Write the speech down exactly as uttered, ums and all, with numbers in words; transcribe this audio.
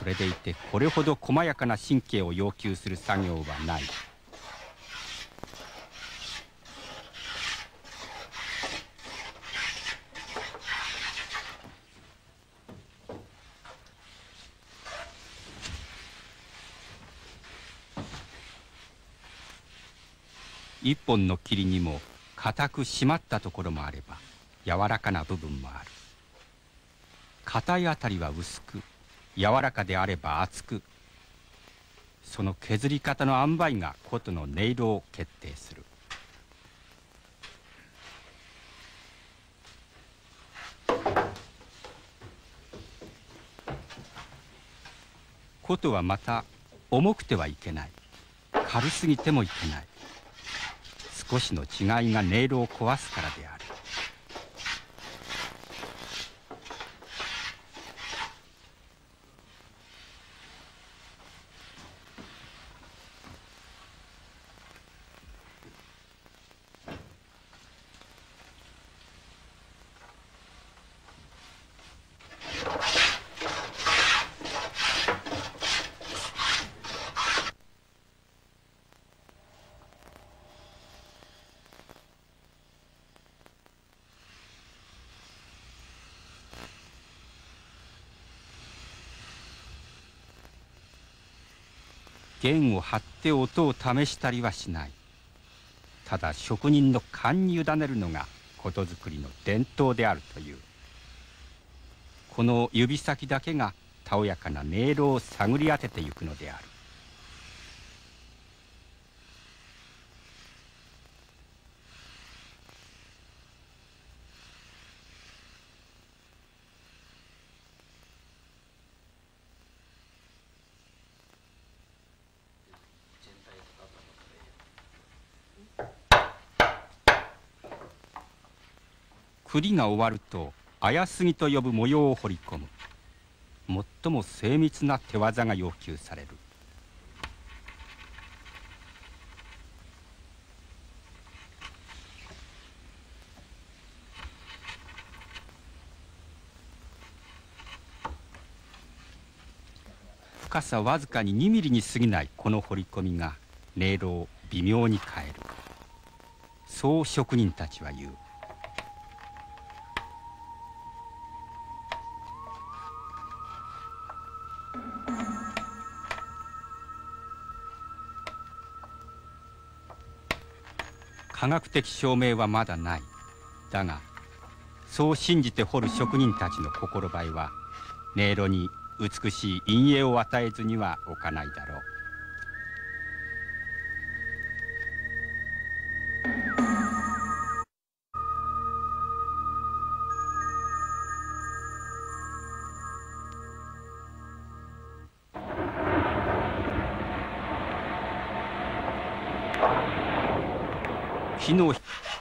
それでいてこれほど細やかな神経を要求する作業はない。一本の霧にも固く締まったところもあれば柔らかな部分もある。硬いあたりは薄く、柔らかであれば厚く、その削り方の塩梅が琴の音色を決定する。琴はまた重くてはいけない、軽すぎてもいけない。少しの違いが音色を壊すからである。弦を張って音を試したりはしない。ただ職人の勘に委ねるのが琴作りの伝統であるという。この指先だけがたおやかな音色を探り当ててゆくのである。振りが終わると綾杉と呼ぶ模様を彫り込む。最も精密な手技が要求される。深さわずかににミリに過ぎないこの彫り込みが音色を微妙に変える。そう職人たちは言う。科学的証明はまだない。だがそう信じて彫る職人たちの心ばえは音色に美しい陰影を与えずには置かないだろう。木の